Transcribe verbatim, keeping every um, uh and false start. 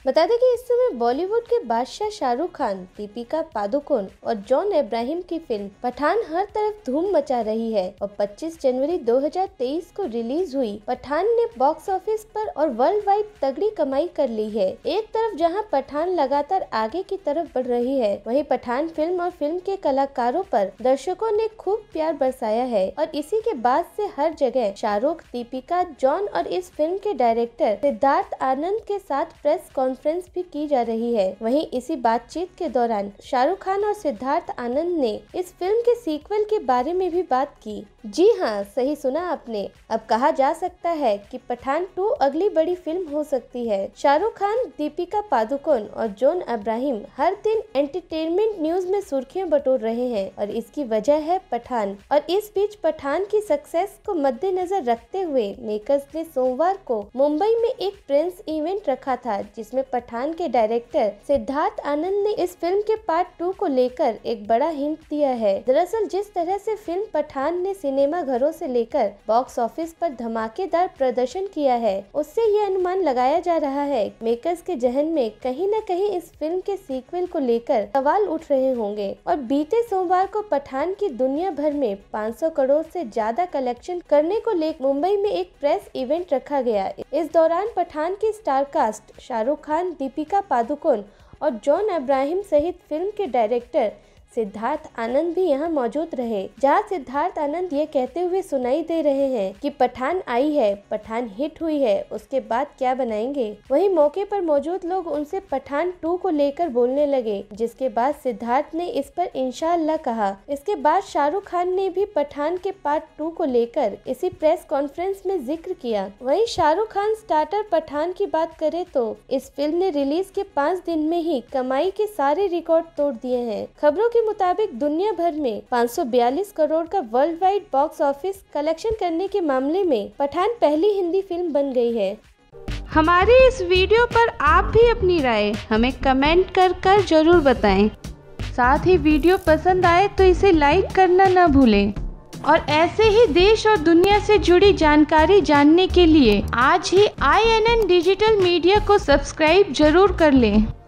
बता दें कि इस समय बॉलीवुड के बादशाह शाहरुख खान, दीपिका पादुकोण और जॉन अब्राहम की फिल्म पठान हर तरफ धूम मचा रही है और पच्चीस जनवरी दो हज़ार तेईस को रिलीज हुई पठान ने बॉक्स ऑफिस पर और वर्ल्ड वाइड तगड़ी कमाई कर ली है। एक तरफ जहां पठान लगातार आगे की तरफ बढ़ रही है, वहीं पठान फिल्म और फिल्म के कलाकारों पर दर्शकों ने खूब प्यार बरसाया है और इसी के बाद से हर जगह शाहरुख, दीपिका, जॉन और इस फिल्म के डायरेक्टर सिद्धार्थ आनंद के साथ प्रेस कॉन्फ्रेंस भी की जा रही है। वहीं इसी बातचीत के दौरान शाहरुख खान और सिद्धार्थ आनंद ने इस फिल्म के सीक्वल के बारे में भी बात की। जी हाँ, सही सुना आपने। अब कहा जा सकता है कि पठान टू अगली बड़ी फिल्म हो सकती है। शाहरुख खान, दीपिका पादुकोण और जॉन अब्राहम हर दिन एंटरटेनमेंट न्यूज में सुर्खियां बटोर रहे हैं और इसकी वजह है पठान। और इस बीच पठान की सक्सेस को मद्देनजर रखते हुए मेकर्स ने सोमवार को मुंबई में एक प्रेस इवेंट रखा था, जिसमें पठान के डायरेक्टर सिद्धार्थ आनंद ने इस फिल्म के पार्ट टू को लेकर एक बड़ा हिंट दिया है। दरअसल जिस तरह से फिल्म पठान ने सिनेमा घरों से लेकर बॉक्स ऑफिस पर धमाकेदार प्रदर्शन किया है, उससे ये अनुमान लगाया जा रहा है मेकर्स के जहन में कहीं न कहीं इस फिल्म के सीक्वल को लेकर सवाल उठ रहे होंगे। और बीते सोमवार को पठान की दुनिया भर में पाँच सौ करोड़ से ज्यादा कलेक्शन करने को लेकर मुंबई में एक प्रेस इवेंट रखा गया। इस दौरान पठान की स्टार कास्ट शाहरुख खान, दीपिका पादुकोण और जॉन अब्राहम सहित फिल्म के डायरेक्टर सिद्धार्थ आनंद भी यहां मौजूद रहे, जहां सिद्धार्थ आनंद ये कहते हुए सुनाई दे रहे हैं कि पठान आई है, पठान हिट हुई है, उसके बाद क्या बनाएंगे। वहीं मौके पर मौजूद लोग उनसे पठान टू को लेकर बोलने लगे, जिसके बाद सिद्धार्थ ने इस पर इंशाअल्लाह कहा। इसके बाद शाहरुख खान ने भी पठान के पार्ट टू को लेकर इसी प्रेस कॉन्फ्रेंस में जिक्र किया। वहीं शाहरुख खान स्टार्टर पठान की बात करें तो इस फिल्म ने रिलीज के पाँच दिन में ही कमाई के सारे रिकॉर्ड तोड़ दिए हैं। खबरों के मुताबिक दुनिया भर में पाँच सौ बयालीस करोड़ का world wide box office collection करने के मामले में पठान पहली हिंदी फिल्म बन गई है। हमारी इस वीडियो पर आप भी अपनी राय हमें कमेंट कर कर जरूर बताएं। साथ ही वीडियो पसंद आए तो इसे लाइक करना न भूलें और ऐसे ही देश और दुनिया से जुड़ी जानकारी जानने के लिए आज ही I N N digital media को सब्सक्राइब जरूर कर लें।